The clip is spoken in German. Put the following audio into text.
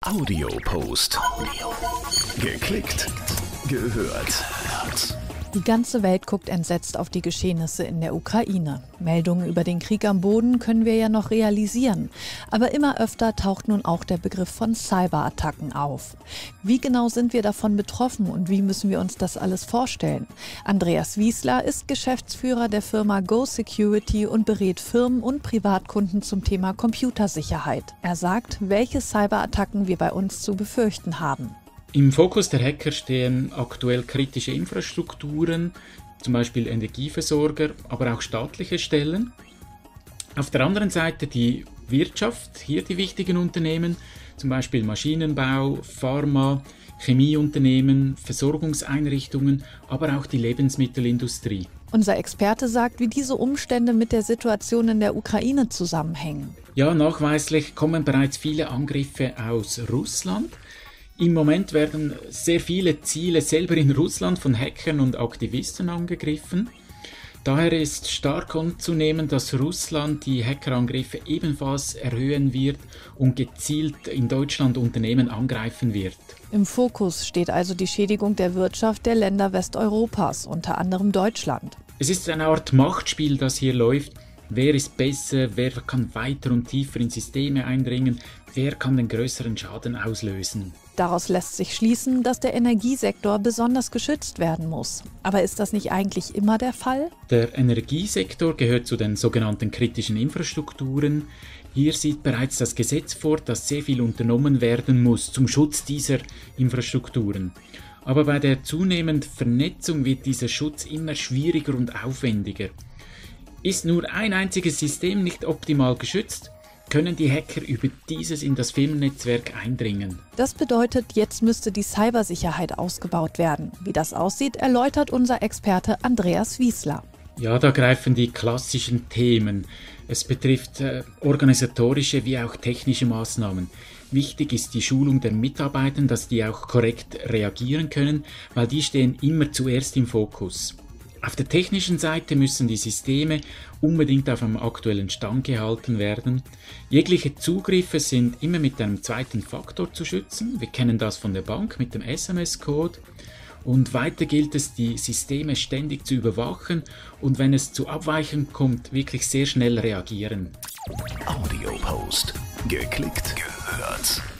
Audiopost. Geklickt, gehört. Die ganze Welt guckt entsetzt auf die Geschehnisse in der Ukraine. Meldungen über den Krieg am Boden können wir ja noch realisieren. Aber immer öfter taucht nun auch der Begriff von Cyberattacken auf. Wie genau sind wir davon betroffen und wie müssen wir uns das alles vorstellen? Andreas Wiesler ist Geschäftsführer der Firma Go Security und berät Firmen und Privatkunden zum Thema Computersicherheit. Er sagt, welche Cyberattacken wir bei uns zu befürchten haben. Im Fokus der Hacker stehen aktuell kritische Infrastrukturen, zum Beispiel Energieversorger, aber auch staatliche Stellen. Auf der anderen Seite die Wirtschaft, hier die wichtigen Unternehmen, zum Beispiel Maschinenbau, Pharma, Chemieunternehmen, Versorgungseinrichtungen, aber auch die Lebensmittelindustrie. Unser Experte sagt, wie diese Umstände mit der Situation in der Ukraine zusammenhängen. Ja, nachweislich kommen bereits viele Angriffe aus Russland. Im Moment werden sehr viele Ziele selber in Russland von Hackern und Aktivisten angegriffen. Daher ist stark anzunehmen, dass Russland die Hackerangriffe ebenfalls erhöhen wird und gezielt in Deutschland Unternehmen angreifen wird. Im Fokus steht also die Schädigung der Wirtschaft der Länder Westeuropas, unter anderem Deutschland. Es ist eine Art Machtspiel, das hier läuft. Wer ist besser, wer kann weiter und tiefer in Systeme eindringen, wer kann den größeren Schaden auslösen. Daraus lässt sich schließen, dass der Energiesektor besonders geschützt werden muss. Aber ist das nicht eigentlich immer der Fall? Der Energiesektor gehört zu den sogenannten kritischen Infrastrukturen. Hier sieht bereits das Gesetz vor, dass sehr viel unternommen werden muss zum Schutz dieser Infrastrukturen. Aber bei der zunehmenden Vernetzung wird dieser Schutz immer schwieriger und aufwendiger. Ist nur ein einziges System nicht optimal geschützt, können die Hacker über dieses in das Firmennetzwerk eindringen. Das bedeutet, jetzt müsste die Cybersicherheit ausgebaut werden. Wie das aussieht, erläutert unser Experte Andreas Wiesler. Ja, da greifen die klassischen Themen. Es betrifft organisatorische wie auch technische Maßnahmen. Wichtig ist die Schulung der Mitarbeiter, dass die auch korrekt reagieren können, weil die stehen immer zuerst im Fokus. Auf der technischen Seite müssen die Systeme unbedingt auf einem aktuellen Stand gehalten werden. Jegliche Zugriffe sind immer mit einem zweiten Faktor zu schützen. Wir kennen das von der Bank mit dem SMS-Code. Und weiter gilt es, die Systeme ständig zu überwachen und wenn es zu Abweichungen kommt, wirklich sehr schnell reagieren. Audiopost. Geklickt, gehört.